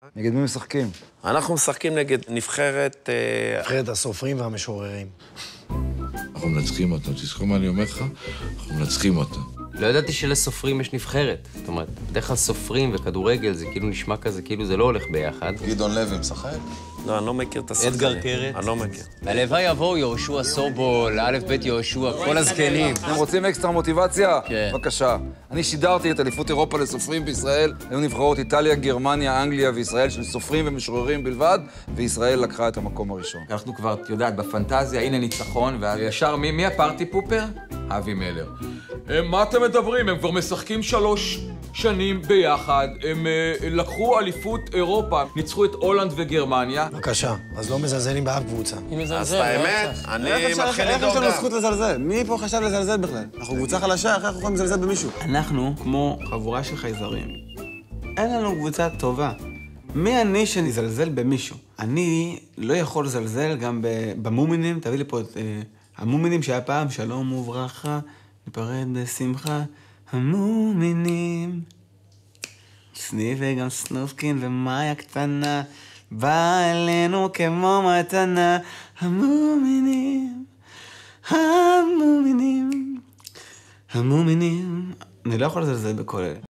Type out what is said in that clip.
נגד מי משחקים? אנחנו משחקים נגד נבחרת... נבחרת הסופרים והמשוררים. אנחנו מנצחים אותו, תזכור מה אני אומר לך? אנחנו מנצחים אותו. לא ידעתי שלסופרים יש נבחרת. זאת אומרת, בדרך כלל סופרים וכדורגל זה כאילו נשמע כזה, כאילו זה לא הולך ביחד. גדעון לוי משחק? לא, אני לא מכיר את השחקנים. אדגר קרת. אני לא מכיר. הלוואי יבואו יהושע סובול, א' ב' יהושע, כל הזקנים. אתם רוצים אקסטרה מוטיבציה? כן. בבקשה. אני שידרתי את אליפות אירופה לסופרים בישראל. היו נבחרות איטליה, גרמניה, אנגליה וישראל של סופרים ומשוררים בלבד, וישראל לקחה את המקום הראשון. אנחנו כבר, את יודעת, בפנטזיה, הנה ניצחון, וישר מי הפארטי פופר? אבי מלר. מה אתם מדברים? הם כבר משחקים 3 שנים ביחד. הם לקחו אליפות אירופה, ניצחו את הולנד וגרמניה. בבקשה, אז לא מזלזלים באף קבוצה. אז את האמת, אני מתחיל לדאוג איך יש לנו זכות לזלזל? מי פה חשב לזלזל בכלל? אנחנו קבוצה חלשה, איך אנחנו יכולים לזלזל במישהו? אנחנו כמו חבורה של חייזרים. אין לנו קבוצה טובה. מי אני שנזלזל במישהו? אני לא יכול לזלזל גם במומינים, תביא לי פה את המומינים שהיה פעם, שלום וברכה, ניפרד בשמחה, המומינים. סני וגם סנופקין ומאיה קטנה, בא אלינו כמו מתנה, המומינים, המומינים, המומינים. אני לא יכול לזלזל בכל אלה.